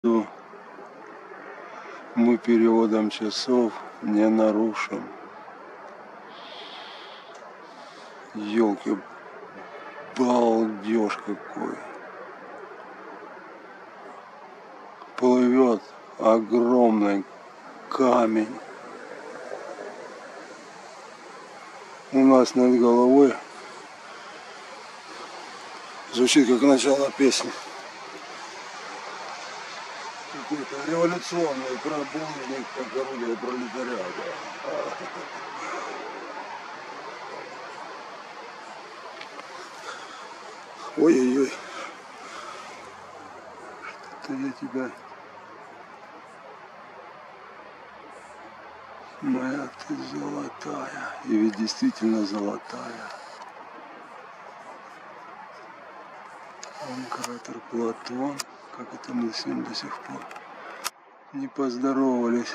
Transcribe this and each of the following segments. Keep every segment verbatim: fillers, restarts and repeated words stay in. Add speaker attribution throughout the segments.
Speaker 1: Мы переводом часов не нарушим. Ёлки, балдеж какой. Плывет огромный камень. У нас над головой. Звучит как начало песни. Какой-то революционный пробужник, как орудие пролетариата. Ой-ой-ой. Что-то я тебя... Моя ты золотая. И ведь действительно золотая. Он кратер Платон. Как это мы с ним до сих пор не поздоровались.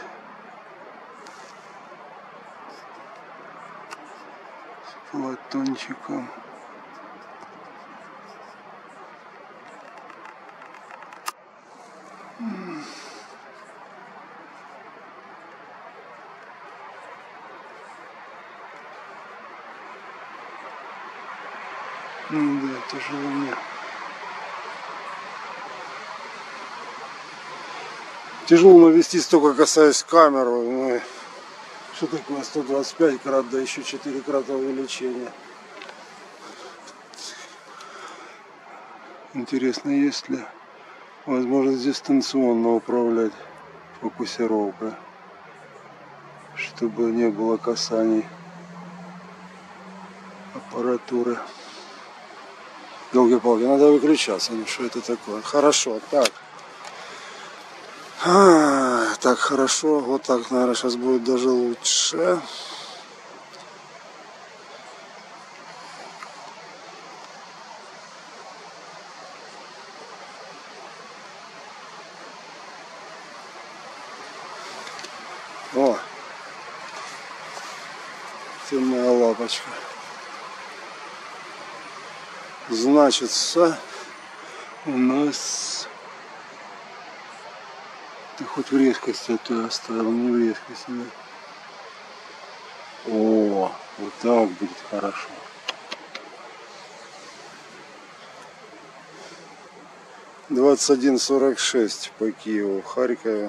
Speaker 1: С Платончиком. Ну да, тяжело мне. Тяжело навести, столько касаясь камеру. Ну, что такое сто двадцать пять крат, да еще четыре крата увеличения. Интересно, есть ли возможность дистанционно управлять фокусировкой, чтобы не было касаний аппаратуры. Елки-палки, надо выключаться. Ну что это такое? Хорошо, так. А, так, хорошо. Вот так, наверное, сейчас будет даже лучше. О! Ты моя лапочка. Значится, у нас... Ты хоть в резкости эту оставил, не в резкости. Да? О, вот так будет хорошо. двадцать один сорок шесть по Киеву, в Харькове.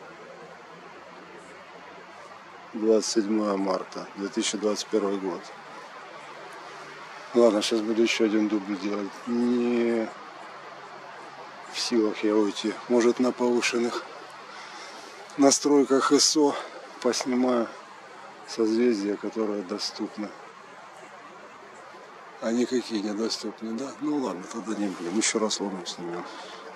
Speaker 1: двадцать седьмое марта две тысячи двадцать первый год. Ладно, сейчас буду еще один дубль делать. Не в силах я уйти. Может, на повышенных настройках ай эс о поснимаю созвездия, которые доступны. А никакие недоступны, да? Ну ладно, тогда не будем. Еще раз луну снимем.